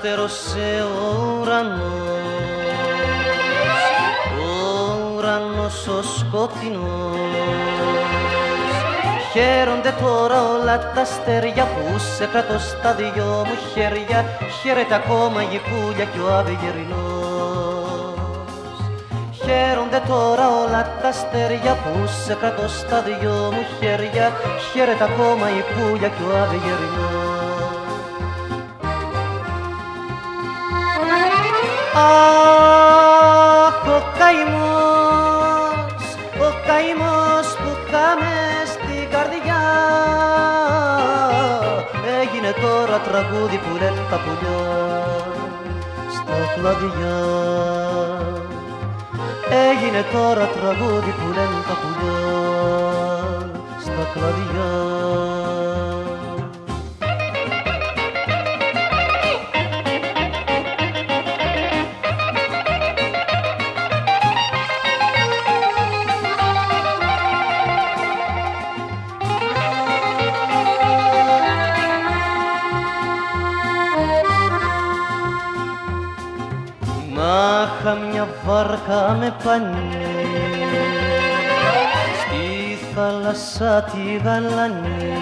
Αστέρωσε ο ουρανός ο σκοτεινός. Χαίρονται τώρα όλα τα αστέρια που σε κρατώ στα δυο μου χέρια. Χαίρεται ακόμα η γυκούλια κι ο Αυγερινός. Χαίρονται τώρα όλα τα αστέρια που σε κρατώ στα δυο μου χέρια. Χαίρεται ακόμα η γυκούλια κι ο Αυγερινός. Αχ, ο καημός που είχαμε στην καρδιά έγινε τώρα τραγούδι που λένε τα πουλιά στα κλαδιά. Έγινε τώρα τραγούδι που λένε τα πουλιά στα κλαδιά. Να είχα μια βάρκα με πανί στη θάλασσα τη γαλανή.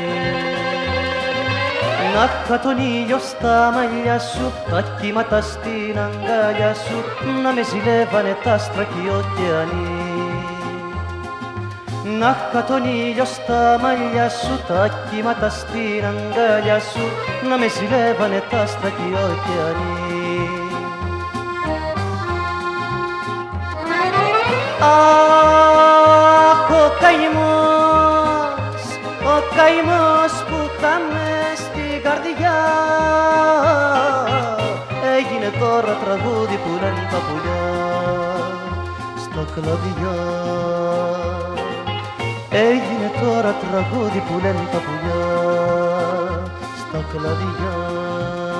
Να είχα τον ήλιο στα μαλλιά σου, τα κύματα στην αγκαλιά σου, να με ζηλεύανε τα άστρα κι οι ωκεανοί. Να είχα τον ήλιο στα μαλλιά σου, τα κύματα στην αγκαλιά σου, να με ζηλεύανε τα άστρα κι οι ωκεανοί. Αχ, ο καημός που είχαμε στην καρδιά έγινε τώρα τραγούδι που λένε τα πουλιά στα κλαδιά. Έγινε τώρα τραγούδι που λένε τα πουλιά στα κλαδιά.